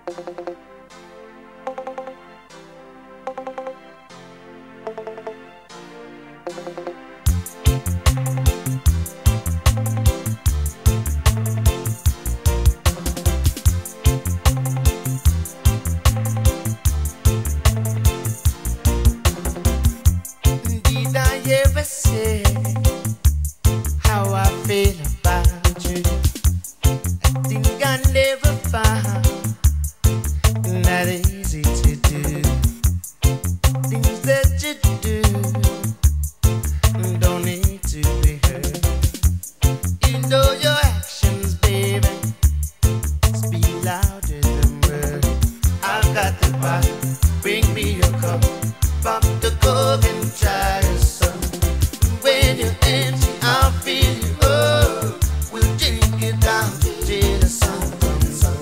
Did I ever say how I feel about you? I think I never found that easy to do. Things that you do don't need to be heard. You know your actions, baby, speak louder than words. I've got the bottle, bring me your cup, pop the cork and try your son. When you're empty, I'll feel you. Oh, we'll drink it down till the sun comes up.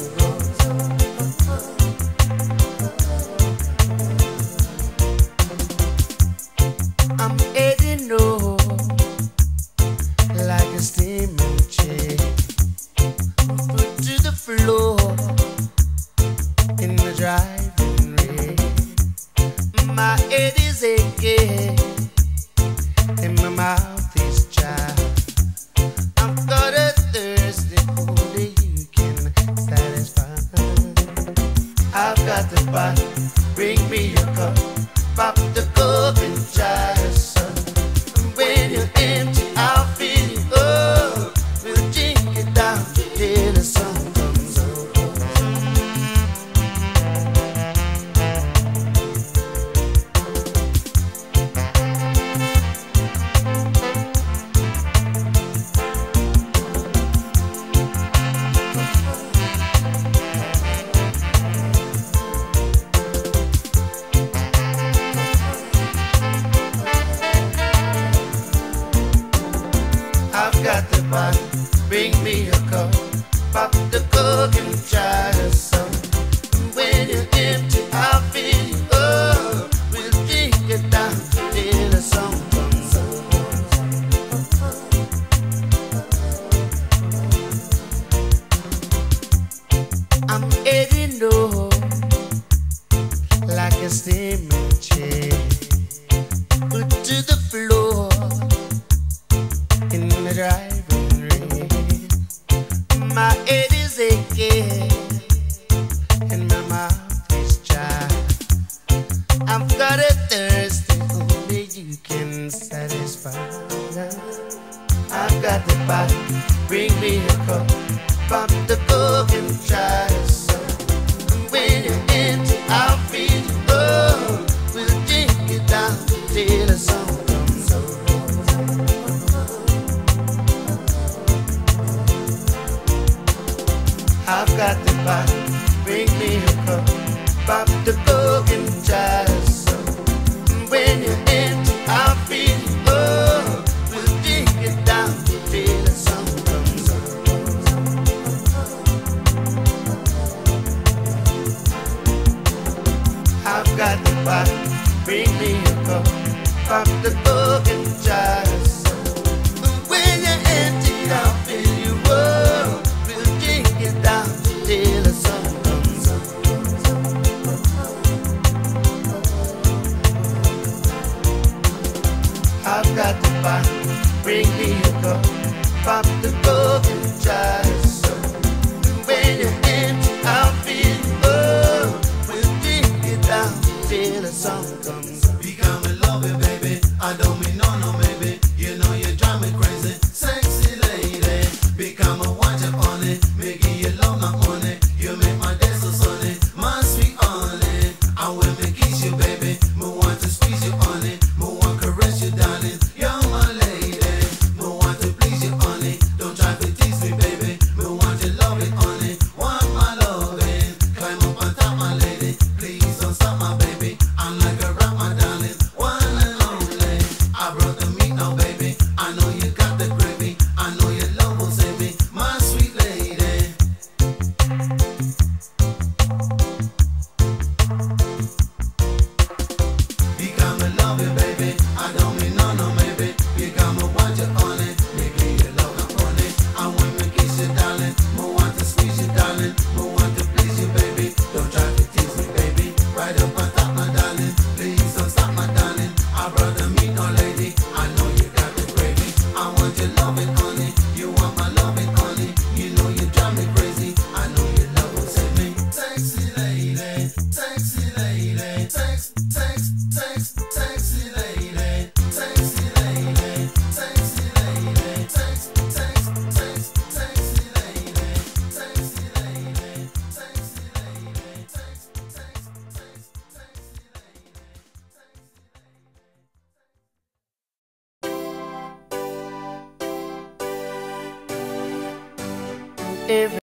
I'm heading home like a steaming chair, foot to the floor in the driving rain. My head is aching and my mouth is dry. I've got a thirst that only you can satisfy. I've got the bottle, bring me your cup, pop the cork and try your son. When you're empty, I'll feel you. Oh, we'll drink it down till the sun comes up. I've got the bottle, bring me a cup, pop the cork and try your son. When you're empty, I'll feel you. Oh, we'll drink it down till the sun comes up. I'm heading home like a steaming chair, foot to the floor in the driving rain. My head is aching and my mouth is dry. I've got a thirst that only you can satisfy. I've got the bottle, bring me a cup, pop the cork and try your son. When you're empty, I'll feel you. Oh, we'll drink it down till the sun comes up. I've got the bottle, bring me a cup, pop the cork and try your son. When you're empty, I'll feel you. Oh, we'll drink it down till the sun comes up. I've got the bottle, bring me a cup, pop the cork and try your son. When you're empty, I'll feel you. Oh, we'll drink it down till the sun comes up. I've got the bottle, bring me a cup, pop the cork and try your son. When you're empty, I'll feel you. Oh, we'll drink it down till the sun comes up. Because me love you, baby. I don't mean no, maybe. Every